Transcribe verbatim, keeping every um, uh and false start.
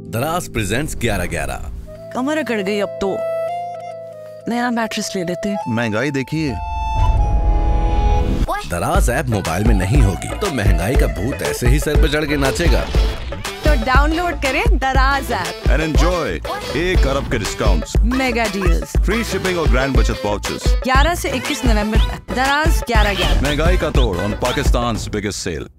दराज प्रेजेंट्स ग्यारह ग्यारह। कमर अकड़ गई, अब तो नया मैट्रेस ले लेते। महंगाई देखिए। दराज ऐप मोबाइल में नहीं होगी तो महंगाई का भूत ऐसे ही सर पे चढ़ के नाचेगा। तो डाउनलोड करें दराज ऐप एंड एंजॉय एक अरब के discounts, mega deals, free shipping और ग्रैंड बचत वाउचर्स। ग्यारह से इक्कीस नवंबर तक। दराज ग्यारह ग्यारह। महंगाई का तोड़ ऑन पाकिस्तान बिगेस्ट सेल।